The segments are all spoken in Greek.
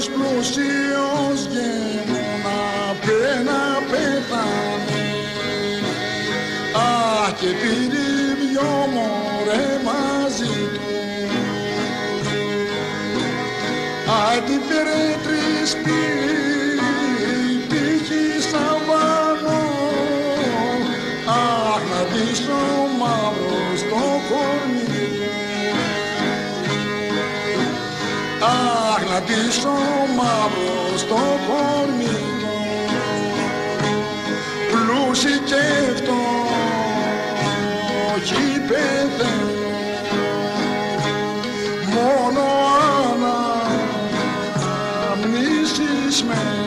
Άλλος πλούσιος γέμονα να πέθανε. Αχ, και πήρε δυο μωρέ μαζί του. Άντι φέρε τρεις πύχη σαβανό. Αχ, να δεις το μαύρο στο κορμί. Αχ, να δεις το μαύρο στο κορμί. Πλούσι και φτωχοί πεθαίνουν. Μόνο αναμνησισμένο.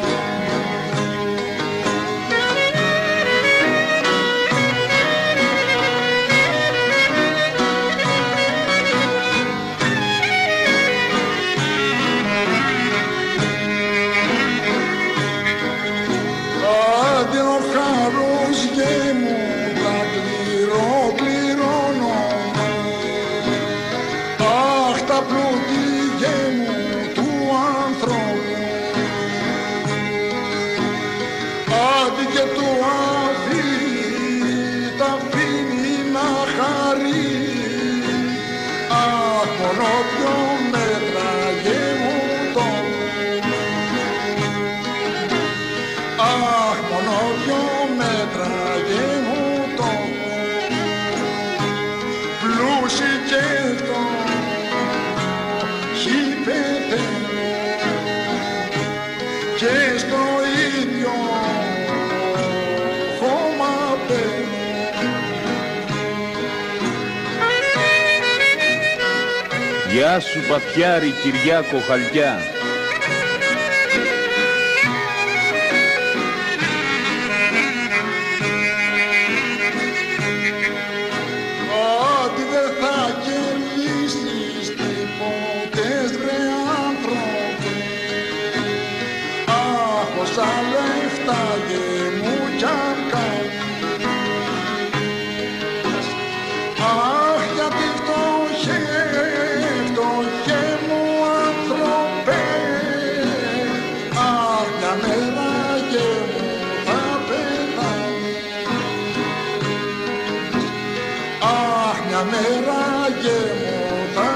Άντε ο χαρός γέμου τα κληρώνω. Αχ, τα πλούτη γέμου του ανθρώπου. Άντε και του τα αφήνει να χαρεί. Αχ, μόνο 2 μέτρα γέμου τόπο. Αχ, μόνο 2 μέτρα γέμου τόπο. Πλούσι και φτωχοί πεθαίνουν και στο ίδιο χώμα μπαίνουν. Γεια σου Παθιάρη Κυριάκο Χαλκιά. Ότι δεν θα κερδίσεις τίποτες βρε άνθρωπε. Αχ, όσα λεφτά γεμού κι αν κάνεις. Αχ, γιατί φτωχέ μου άνθρωπε. Αχ, μια μέρα γεμού θα πεθάνεις. Αχ, μια μέρα γεμού θα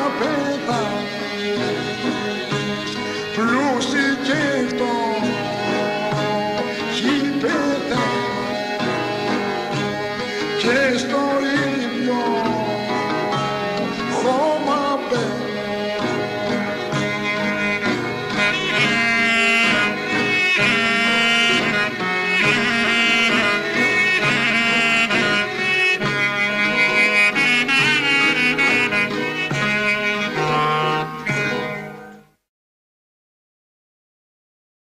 πεθάνεις. Πλούσι και φτωχοί πεθαίνουν και στο ίδιο